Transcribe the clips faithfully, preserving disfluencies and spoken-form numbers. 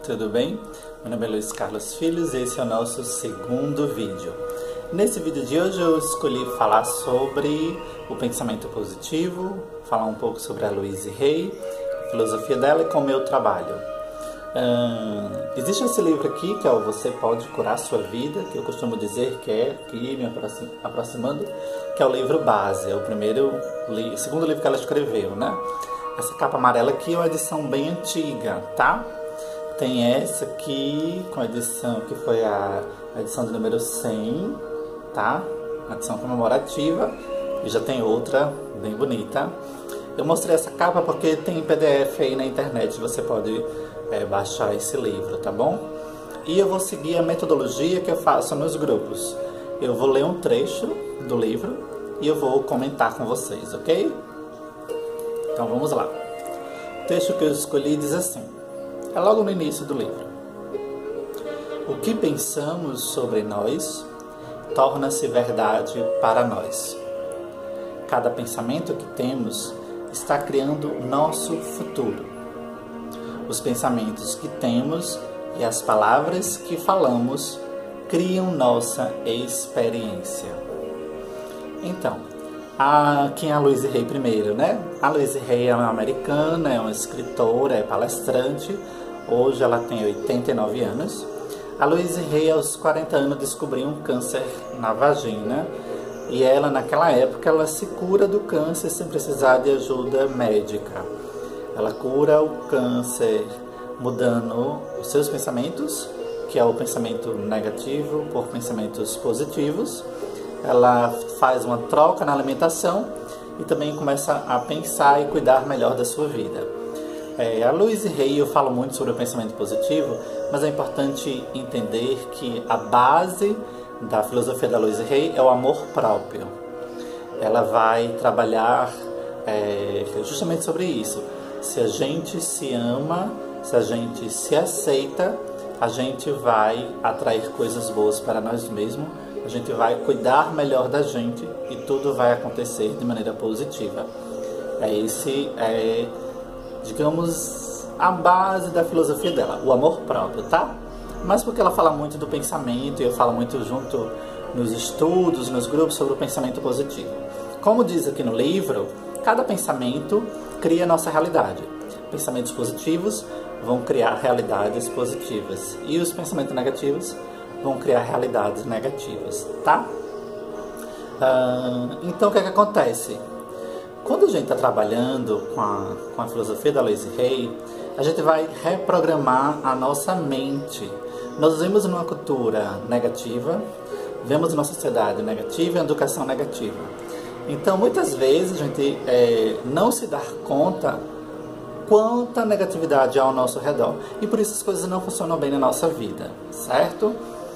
tudo bem? Meu nome é Luiz Carlos Filhos e esse é o nosso segundo vídeo. Nesse vídeo de hoje eu escolhi falar sobre o pensamento positivo, falar um pouco sobre a Louise Hay, a filosofia dela e com o meu trabalho. Hum, existe esse livro aqui que é o Você Pode Curar Sua Vida, que eu costumo dizer que é, aqui me aproximando, que é o livro base, é o primeiro, o segundo livro que ela escreveu, né? Essa capa amarela aqui é uma edição bem antiga, tá? Tem essa aqui, com a edição que foi a edição de número cem, tá? A edição comemorativa. E já tem outra, bem bonita. Eu mostrei essa capa porque tem P D F aí na internet, você pode é, baixar esse livro, tá bom? E eu vou seguir a metodologia que eu faço nos grupos. Eu vou ler um trecho do livro e eu vou comentar com vocês, ok? Então vamos lá. O texto que eu escolhi diz assim, é logo no início do livro. O que pensamos sobre nós torna-se verdade para nós. Cada pensamento que temos está criando nosso futuro. Os pensamentos que temos e as palavras que falamos criam nossa experiência. Então, A, quem é a Louise Hay primeiro, né? A Louise Hay é uma americana, é uma escritora, é palestrante. Hoje ela tem oitenta e nove anos. A Louise Hay, aos quarenta anos, descobriu um câncer na vagina. E ela, naquela época, ela se cura do câncer sem precisar de ajuda médica. Ela cura o câncer mudando os seus pensamentos, que é o pensamento negativo, por pensamentos positivos. Ela faz uma troca na alimentação e também começa a pensar e cuidar melhor da sua vida. É, a Louise Hay, eu falo muito sobre o pensamento positivo, mas é importante entender que a base da filosofia da Louise Hay é o amor próprio. Ela vai trabalhar é, justamente sobre isso. Se a gente se ama, se a gente se aceita, a gente vai atrair coisas boas para nós mesmos. A gente vai cuidar melhor da gente e tudo vai acontecer de maneira positiva. É esse, é, digamos, a base da filosofia dela, o amor próprio, tá? Mas porque ela fala muito do pensamento e eu falo muito junto nos estudos, nos grupos sobre o pensamento positivo. Como diz aqui no livro, cada pensamento cria nossa realidade. Pensamentos positivos vão criar realidades positivas e os pensamentos negativos vão criar realidades negativas, tá? Uh, então, o que é que acontece? Quando a gente está trabalhando com a, com a filosofia da Louise Hay, a gente vai reprogramar a nossa mente. Nós vivemos numa cultura negativa, vemos numa sociedade negativa e educação negativa. Então, muitas vezes, a gente é, não se dá conta quanta negatividade há ao nosso redor. E por isso as coisas não funcionam bem na nossa vida, certo?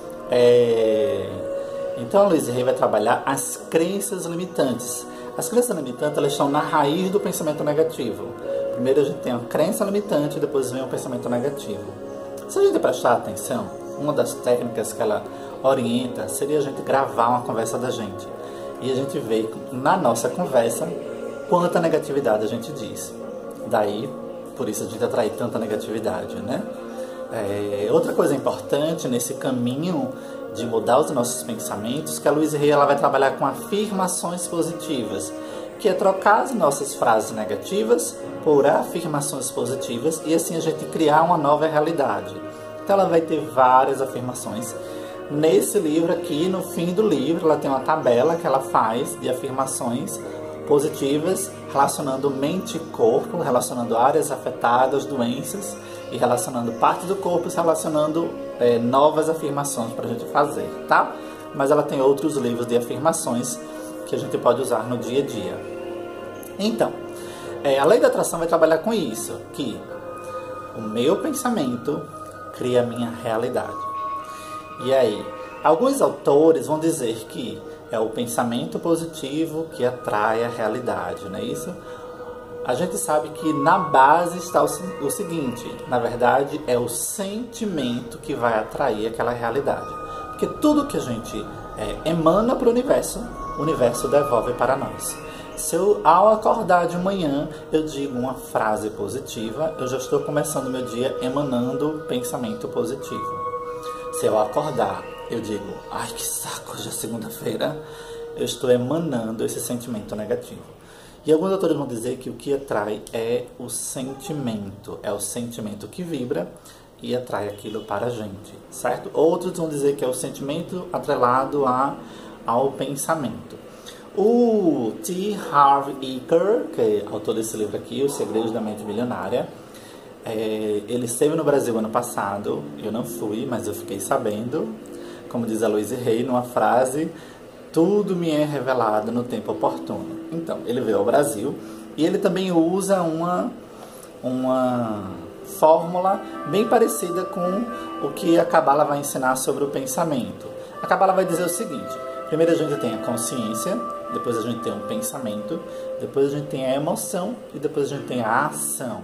É... Então a Louise Hay vai trabalhar as crenças limitantes. As crenças limitantes, elas estão na raiz do pensamento negativo. Primeiro a gente tem a crença limitante e depois vem o pensamento negativo. Se a gente prestar atenção, uma das técnicas que ela orienta seria a gente gravar uma conversa da gente. E a gente vê na nossa conversa quanta negatividade a gente diz. Daí, por isso a gente atrai tanta negatividade, né? É, outra coisa importante nesse caminho de mudar os nossos pensamentos, que a Louise Hay ela vai trabalhar com afirmações positivas, que é trocar as nossas frases negativas por afirmações positivas e assim a gente criar uma nova realidade. Então ela vai ter várias afirmações. Nesse livro aqui, no fim do livro, ela tem uma tabela que ela faz de afirmações positivas relacionando mente e corpo, relacionando áreas afetadas, doenças e relacionando parte do corpo, relacionando é, novas afirmações para a gente fazer, tá? Mas ela tem outros livros de afirmações que a gente pode usar no dia a dia. Então, é, a lei da atração vai trabalhar com isso, que o meu pensamento cria a minha realidade. E aí, alguns autores vão dizer que é o pensamento positivo que atrai a realidade, não é isso? A gente sabe que na base está o, o seguinte, na verdade é o sentimento que vai atrair aquela realidade. Porque tudo que a gente é, emana para o universo, o universo devolve para nós. se eu, ao acordar de manhã, eu digo uma frase positiva, eu já estou começando meu dia emanando pensamento positivo. Se eu acordar, eu digo, ai que saco, hoje é segunda-feira, eu estou emanando esse sentimento negativo. E alguns autores vão dizer que o que atrai é o sentimento, é o sentimento que vibra e atrai aquilo para a gente, certo? Outros vão dizer que é o sentimento atrelado a, ao pensamento. O T. Harv Eker, que é autor desse livro aqui, Os Segredos da Mente Milionária, é, ele esteve no Brasil ano passado, eu não fui, mas eu fiquei sabendo, como diz a Louise Hay, numa frase, tudo me é revelado no tempo oportuno. Então, ele veio ao Brasil e ele também usa uma, uma fórmula bem parecida com o que a Cabala vai ensinar sobre o pensamento. A Cabala vai dizer o seguinte, primeiro a gente tem a consciência, depois a gente tem o pensamento, depois a gente tem a emoção e depois a gente tem a ação.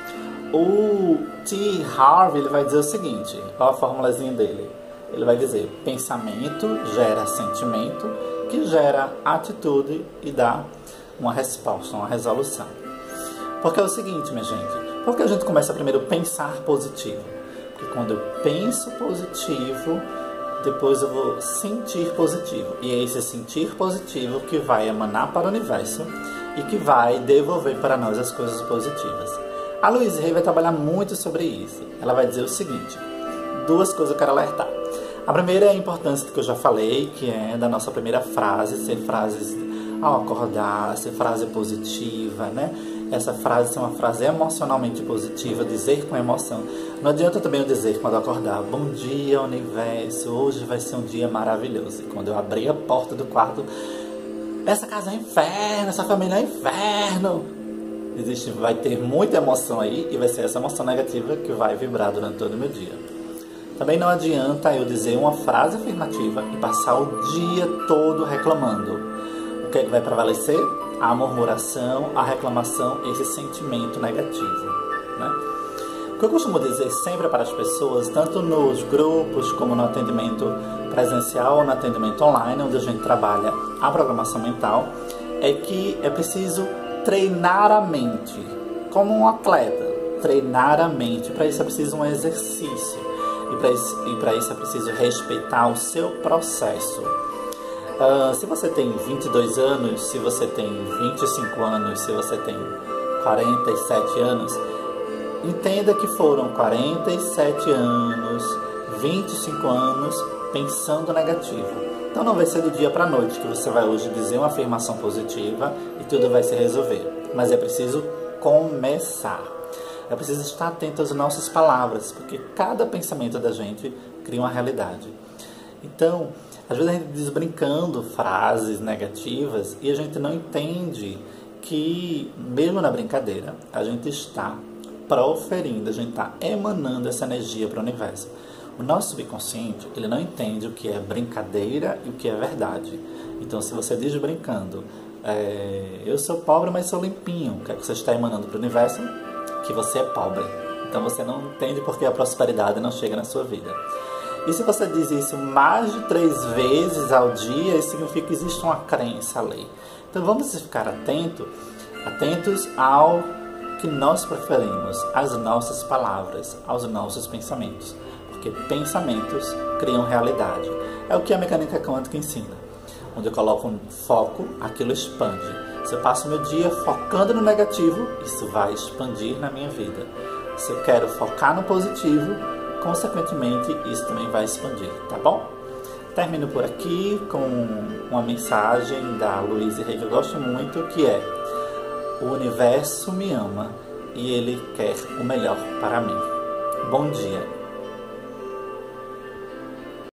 O T. Harv ele vai dizer o seguinte, qual a formulazinha dele? Ele vai dizer, pensamento gera sentimento, que gera atitude e dá uma resposta, uma resolução. Porque é o seguinte, minha gente, por que a gente começa primeiro a pensar positivo? Porque quando eu penso positivo, depois eu vou sentir positivo. E é esse sentir positivo que vai emanar para o universo e que vai devolver para nós as coisas positivas. A Louise Hay vai trabalhar muito sobre isso. Ela vai dizer o seguinte, duas coisas eu quero alertar. A primeira é a importância que eu já falei, que é da nossa primeira frase, ser frases ao acordar, ser frase positiva, né? Essa frase ser uma frase emocionalmente positiva, dizer com emoção. Não adianta também eu dizer quando eu acordar, bom dia universo, hoje vai ser um dia maravilhoso. E quando eu abrir a porta do quarto, essa casa é inferno, essa família é inferno. Existe, vai ter muita emoção aí e vai ser essa emoção negativa que vai vibrar durante todo o meu dia. Também não adianta eu dizer uma frase afirmativa e passar o dia todo reclamando. O que é que vai prevalecer? A murmuração, a reclamação, esse sentimento negativo, né? O que eu costumo dizer sempre para as pessoas, tanto nos grupos como no atendimento presencial ou no atendimento online, onde a gente trabalha a programação mental, é que é preciso treinar a mente, como um atleta, treinar a mente. Para isso é preciso um exercício. E para isso, e para isso é preciso respeitar o seu processo. Uh, se você tem vinte e dois anos, se você tem vinte e cinco anos, se você tem quarenta e sete anos, entenda que foram quarenta e sete anos, vinte e cinco anos pensando negativo. Então não vai ser do dia para a noite que você vai hoje dizer uma afirmação positiva e tudo vai se resolver. Mas é preciso começar. É preciso estar atento às nossas palavras, porque cada pensamento da gente cria uma realidade. Então, às vezes a gente diz brincando frases negativas e a gente não entende que, mesmo na brincadeira, a gente está proferindo, a gente está emanando essa energia para o universo. O nosso subconsciente, ele não entende o que é brincadeira e o que é verdade. Então, se você diz brincando, é, eu sou pobre, mas sou limpinho, o que é que você está emanando para o universo? Que você é pobre. Então você não entende porque a prosperidade não chega na sua vida. E se você diz isso mais de três vezes ao dia, isso significa que existe uma crença ali. Então vamos ficar atento, atentos ao que nós preferimos, às nossas palavras, aos nossos pensamentos. Porque pensamentos criam realidade. É o que a mecânica quântica ensina. Onde eu coloco um foco, aquilo expande. Se eu passo meu dia focando no negativo, isso vai expandir na minha vida. Se eu quero focar no positivo, consequentemente, isso também vai expandir, tá bom? Termino por aqui com uma mensagem da Louise Hay que eu gosto muito, que é: o universo me ama e ele quer o melhor para mim. Bom dia!